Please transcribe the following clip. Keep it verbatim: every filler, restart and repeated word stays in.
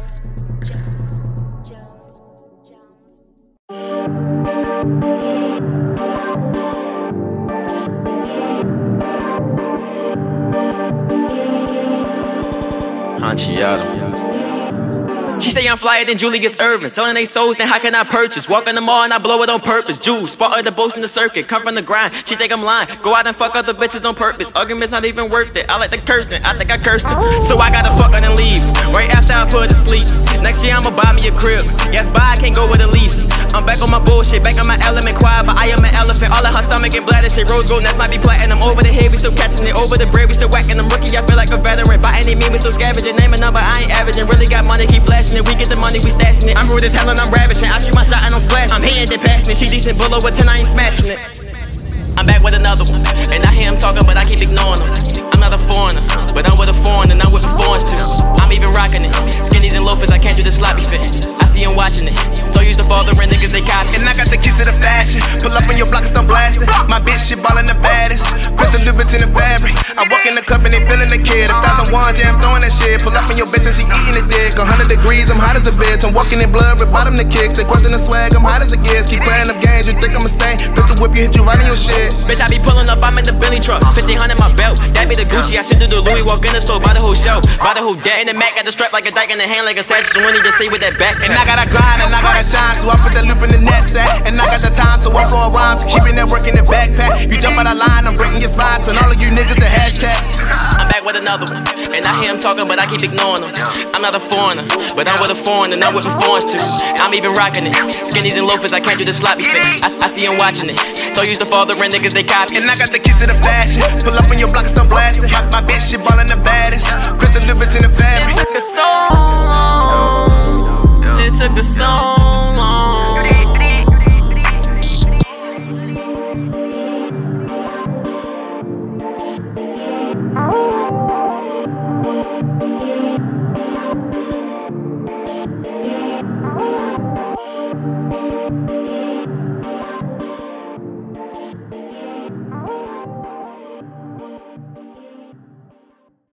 She say I'm flyer than Julius Irvin, selling they souls, then how can I purchase? Walk in the mall and I blow it on purpose. Juice, spot the boast in the circuit, come from the grind. She think I'm lying, go out and fuck other bitches on purpose. Arguments not even worth it. I like the cursing, I think I cursed her. So I gotta fuck her and leave right after I put her to sleep. Next year I'ma buy me a crib. Yes, buy, I can't go with a lease. I'm back on my bullshit, back on my element, quiet, but I am an elephant. All in her stomach and bladder shit. Rose gold nest might be platinum. Over the head, we still catching it. Over the bread, we still whacking them. Rookie, I feel like a veteran. By any means, we still scavenging. Name a number, I ain't averaging. Really got money, keep flashing it. We get the money, we stashing it. I'm rude as hell and I'm ravishing. I shoot my shot and I'm splashing. I'm hitting it, passing it. She decent, bullet with ten, I ain't smashing it. I'm back with another one, and I hear him talking, but I keep ignoring him. I'm not a foreigner, but I'm with a foreigner, and I'm with the foreigners too. I'm even rocking it. Skinnies and loafers, I can't do the sloppy fit. I see him watching it, so used to father and niggas, they copy. And I got the keys to the fashion. Pull up in your block and start blasting. My bitch, she ballin' the baddest. Crystal Louboutin and fabric. I walk in the cup and they feelin' the kid. A thousand ones, yeah, I'm throwing that shit. Pull up in your bitch and she eating the dick. A hundred degrees, I'm hot as a bitch. I'm walking in blood, with bottom the kicks. They question the swag, I'm hot as it gets. Keep playing them games, you think I'ma stay? Pistol whip, you hit you right in your shit. Bitch, I be pulling up, I'm in the Bentley truck. fifteen hundred my belt, that be the Gucci. I should do the Louis, walk in the store, buy the whole show. Buy the whole debt in the Mac, got the strap like a dyke in the hand like a satchel. So when he just say with that back. And I gotta grind and I gotta shine, so I put that loop in the knapsack. And I got the time, so I'm flowing rhymes, keeping that work in the backpack. You jump out of line, I'm breaking your spine. Turn all of you niggas to hashtags. I'm back with another one, and I hear him talking, but I keep ignoring him. I'm not a foreigner, but I'm with a foreigner, and I'm with the foreigners too. I'm even rocking it. Skinnies and loafers, I can't do the sloppy fit. I, I see him watching it, so used to father and niggas, they copy. And I got the keys to the fashion. Pull up in your block and start blasting. My,